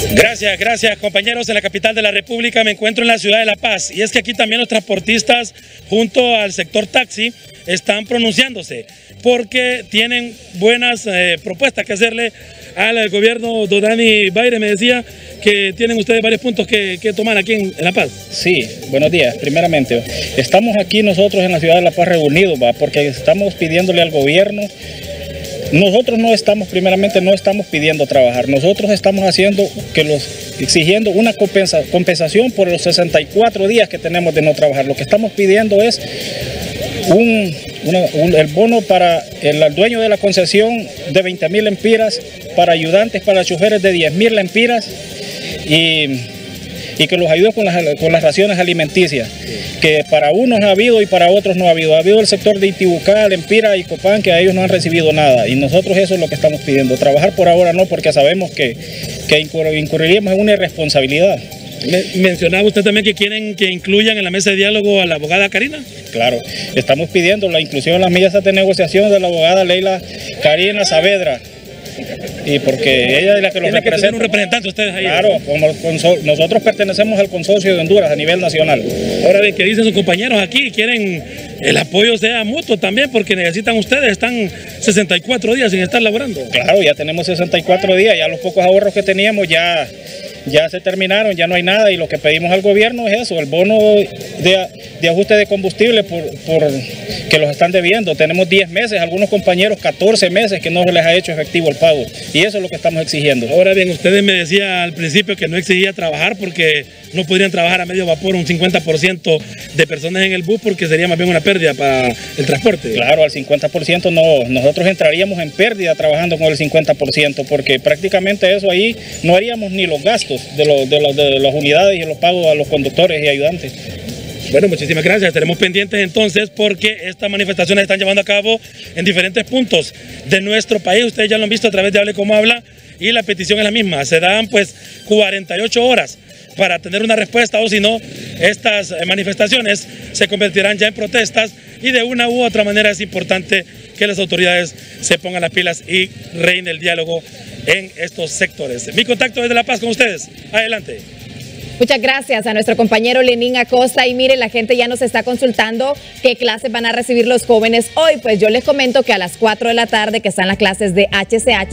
Gracias compañeros. En la capital de la República me encuentro en la ciudad de La Paz, y es que aquí también los transportistas junto al sector taxi están pronunciándose porque tienen buenas propuestas que hacerle al gobierno. Don Dani Baire me decía que tienen ustedes varios puntos que tomar aquí en La Paz. Sí, buenos días. Primeramente, estamos aquí nosotros en la ciudad de La Paz reunidos, porque estamos pidiéndole al gobierno. Nosotros no estamos pidiendo trabajar, nosotros estamos exigiendo una compensación por los 64 días que tenemos de no trabajar. Lo que estamos pidiendo es el bono para el dueño de la concesión de 20.000 lempiras, para ayudantes, para choferes de 10.000 lempiras y que los ayude con las raciones alimenticias, que para unos ha habido y para otros no ha habido. Ha habido el sector de Intibucá, Lempira y Copán, que a ellos no han recibido nada, y nosotros eso es lo que estamos pidiendo. Trabajar por ahora no, porque sabemos que incurriríamos en una irresponsabilidad. Mencionaba usted también que quieren que incluyan en la mesa de diálogo a la abogada Karina. Claro, estamos pidiendo la inclusión en las mesas de negociación de la abogada Leila Karina Saavedra, y porque ella es la que los representa. Tienen un representante ustedes ahí. Claro, nosotros pertenecemos al consorcio de Honduras a nivel nacional. Ahora bien, ¿qué dicen sus compañeros aquí? Quieren el apoyo sea mutuo también, porque necesitan ustedes, están 64 días sin estar laborando. Claro, ya tenemos 64 días, ya los pocos ahorros que teníamos ya se terminaron, ya no hay nada, y lo que pedimos al gobierno es eso, el bono de ajuste de combustible por que los están debiendo. Tenemos 10 meses, algunos compañeros 14 meses que no se les ha hecho efectivo el pago, y eso es lo que estamos exigiendo. Ahora bien, ustedes me decían al principio que no exigía trabajar porque no podrían trabajar a medio vapor un 50% de personas en el bus, porque sería más bien una pérdida para el transporte. Claro, al 50% no, nosotros entraríamos en pérdida trabajando con el 50%, porque prácticamente eso ahí no haríamos ni los gastos de las unidades y los pagos a los conductores y ayudantes. Bueno, muchísimas gracias. Estaremos pendientes entonces, porque estas manifestaciones se están llevando a cabo en diferentes puntos de nuestro país. Ustedes ya lo han visto a través de Hable Como Habla, y la petición es la misma. Se dan pues 48 horas para tener una respuesta, o si no, estas manifestaciones se convertirán ya en protestas, y de una u otra manera es importante que las autoridades se pongan las pilas y reine el diálogo en estos sectores. Mi contacto desde La Paz con ustedes. Adelante. Muchas gracias a nuestro compañero Lenín Acosta. Y mire, la gente ya nos está consultando qué clases van a recibir los jóvenes hoy. Pues yo les comento que a las 4 de la tarde, que están las clases de HCH,